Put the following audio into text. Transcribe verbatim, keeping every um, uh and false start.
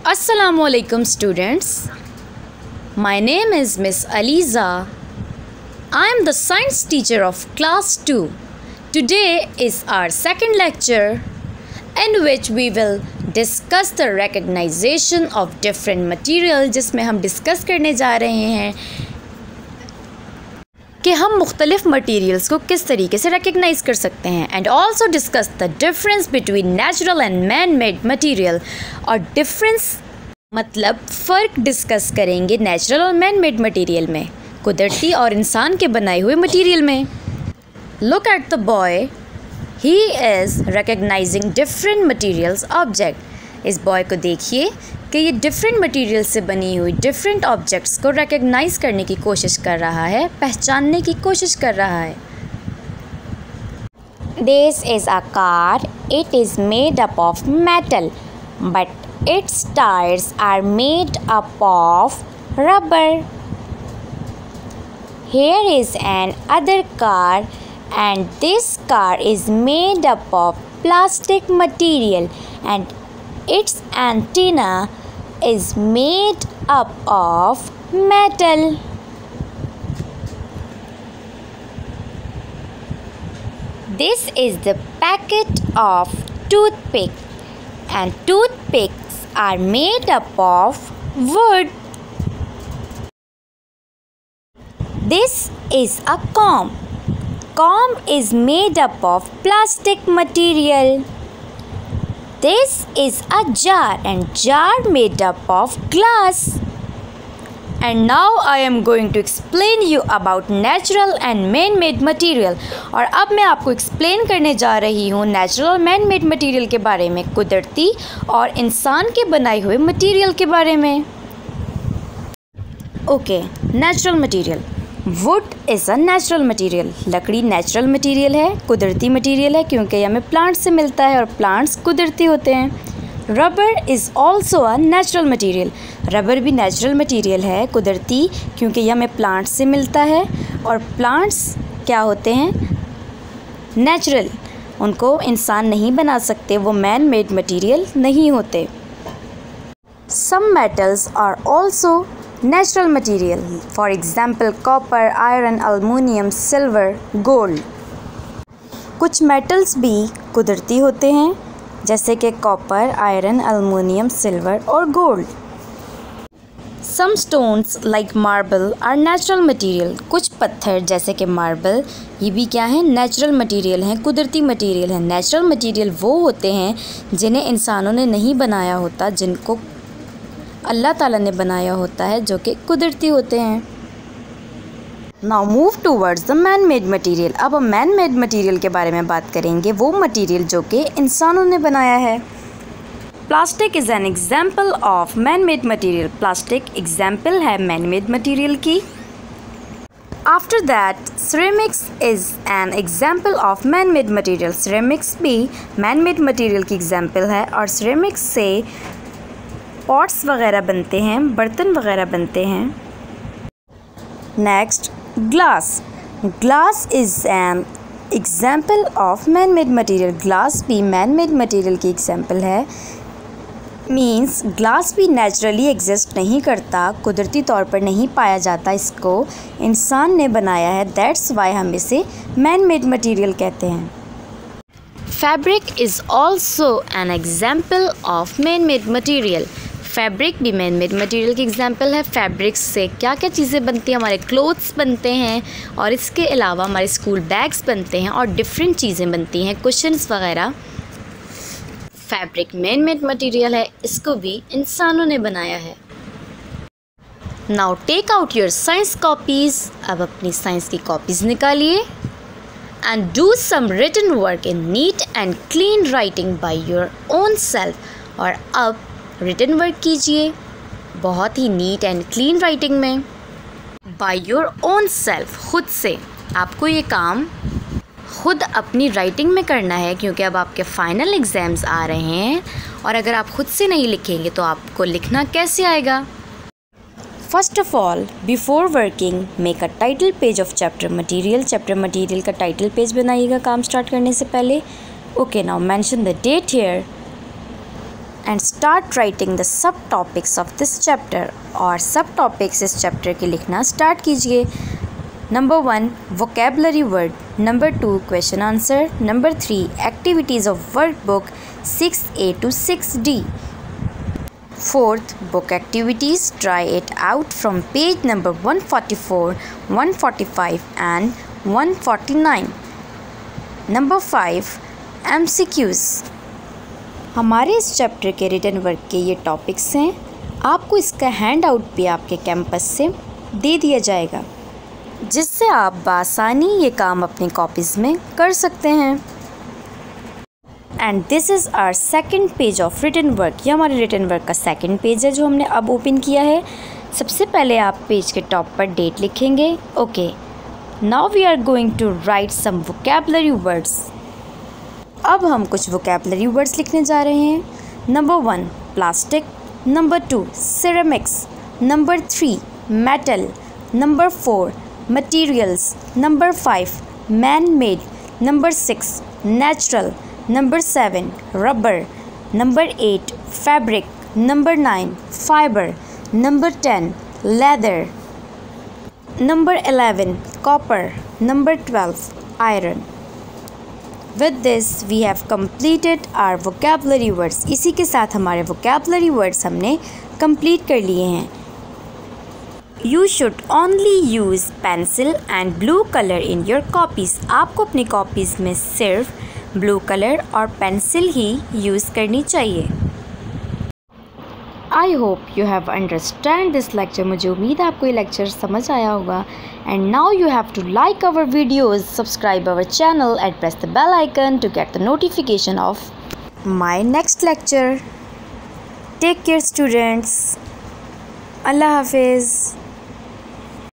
Assalamualaikum students. My name is Miss Aliza. I am the science teacher of class two. Today is our second lecture in which we will discuss the recognition of different material, जिसमें हम discuss करने जा रहे हैं कि हम मुख्तलिफ materials को किस तरीके से रिकग्नाइज़ कर सकते हैं and also discuss the difference between natural and man made material. और डिफरेंस मतलब फ़र्क डिस्कस करेंगे नेचुरल और मैन मेड मटीरियल में, कुदरती और इंसान के बनाए हुए मटीरियल में। Look at the boy, he is recognising different materials object. इस बॉय को देखिए कि ये डिफरेंट मटेरियल से बनी हुई डिफरेंट ऑब्जेक्ट्स को रिकग्नाइज़ करने की कोशिश कर रहा है, पहचानने की कोशिश कर रहा है। This is a car. It is made up of metal, but its tires are made up of rubber. Here is an other car, and this car is made up of plastic material, and its antenna is made up of metal. This is the packet of toothpick, and toothpicks are made up of wood. This is a comb. Comb is made up of plastic material. This is a jar, and jar made up of glass. And now I am going to explain you about natural and man-made material. और अब मैं आपको explain करने जा रही हूँ natural और man-made material के बारे में, कुदरती और इंसान के बनाए हुए material के बारे में। Okay, natural material. Wood is a natural material. लकड़ी नेचुरल मटीरियल है, कुदरती मटीरियल है क्योंकि ये हमें प्लांट से मिलता है और प्लांट्स कुदरती होते हैं। Rubber is also a natural material. Rubber भी नेचुरल मटीरियल है, कुदरती, क्योंकि ये हमें प्लांट्स से मिलता है और प्लांट्स क्या होते हैं, नेचुरल, उनको इंसान नहीं बना सकते, वो मैन मेड मटीरियल नहीं होते। Some metals are also natural material, for example copper, iron, aluminum, silver, gold. कुछ metals भी कुदरती होते हैं जैसे कि कॉपर, आयरन, एल्युमिनियम, सिल्वर और gold. Some stones like marble are natural material. कुछ पत्थर जैसे कि मार्बल, ये भी क्या है, नेचुरल मटेरियल हैं, कुदरती मटेरियल हैं। नेचुरल मटेरियल वो होते हैं जिन्हें इंसानों ने नहीं बनाया होता, जिनको अल्लाह ताला ने बनाया होता है, जो कि कुदरती होते हैं। Now move towards the man made material. अब हम मैन मेड मटीरियल के बारे में बात करेंगे, वो मटीरियल जो कि इंसानों ने बनाया है। Plastic is an example of man made material. Plastic example है मैन मेड मटीरियल की। After that ceramics is an example of man made material. Ceramics भी मैन मेड मटीरियल की एग्जाम्पल है और सिरेमिक्स से पॉट्स वगैरह बनते हैं, बर्तन वगैरह बनते हैं। Next, glass. Glass is an example of man made material. Glass भी मैन मेड मटीरियल की एग्जाम्पल है। मीन्स ग्लास भी नेचुरली एग्जिस्ट नहीं करता, कुदरती तौर पर नहीं पाया जाता, इसको इंसान ने बनाया है, दैट्स वाई हम इसे मैन मेड मटीरियल कहते हैं। Fabric is also an example of man made material. Fabric भी मैन मेड मटीरियल की एग्जांपल है। फैब्रिक्स से क्या क्या चीज़ें बनती हैं, हमारे क्लोथ्स बनते हैं और इसके अलावा हमारे स्कूल बैग्स बनते हैं और डिफरेंट चीज़ें बनती हैं, कुशन्स वगैरह। फैब्रिक मैन मेड मटीरियल है, इसको भी इंसानों ने बनाया है। Now take out your science copies. अब अपनी साइंस की कॉपीज़ निकालिए and do some written work in neat and clean writing by your own self. और अब रिटन वर्क कीजिए बहुत ही नीट एंड क्लीन राइटिंग में, बाय योर ओन सेल्फ, खुद से। आपको ये काम खुद अपनी राइटिंग में करना है क्योंकि अब आपके फाइनल एग्ज़ाम्स आ रहे हैं और अगर आप खुद से नहीं लिखेंगे तो आपको लिखना कैसे आएगा। First of all, before working make a title page of chapter material. Chapter material का टाइटल पेज बनाइएगा काम स्टार्ट करने से पहले। Okay, now mention the date here and start writing the sub topics of this chapter. और sub topics इस chapter के लिखना स्टार्ट कीजिए। Number one vocabulary word, number two question answer, number three activities of workbook six A to six D. Fourth, book activities. Try it out from page number one forty-four, one forty-five and one forty-nine. Number five, M C Qs. हमारे इस chapter के written work के ये topics हैं। आपको इसका hand out भी आपके कैंपस से दे दिया जाएगा, जिससे आप बासानी ये काम अपनी कॉपीज़ में कर सकते हैं। And this is our second page of written work. ये हमारे रिटन वर्क का सेकेंड पेज है जो हमने अब ओपन किया है। सबसे पहले आप पेज के टॉप पर डेट लिखेंगे। Okay, now we are going to write some vocabulary words. अब हम कुछ वोकेबलरी वर्ड्स लिखने जा रहे हैं। Number one plastic, number two ceramics, number three metal, number four materials, number five man made, number six natural, number seven rubber, number eight fabric, number nine fibre, number ten leather, number eleven copper, number twelve iron. With this we have completed our vocabulary words। इसी के साथ हमारे vocabulary words हमने complete कर लिए हैं। You should only use pencil and blue color in your copies। आपको अपनी कॉपीज़ में सिर्फ ब्लू कलर और पेंसिल ही यूज़ करनी चाहिए। I hope you have understand this lecture. मुझे उम्मीद है आपको ये लेक्चर समझ आया होगा। And now you have to like our videos, subscribe our channel and press the bell icon to get the notification of my next lecture. Take care students. अल्लाह हाफिज़।